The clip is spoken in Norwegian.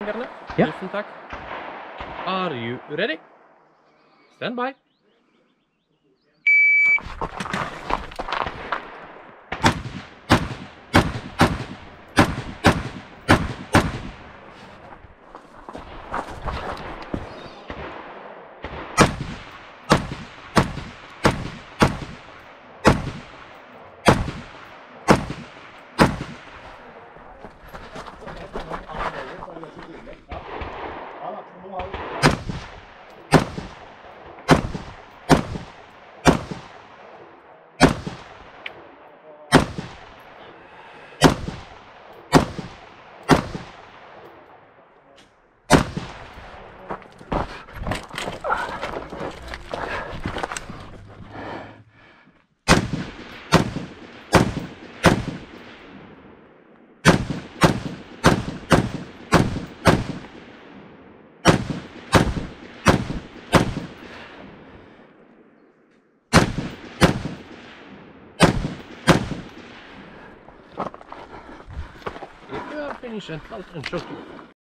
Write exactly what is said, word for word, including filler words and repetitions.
teknikerne. Ja. Tusen takk. Are you ready? Stand by. If you are finished and shot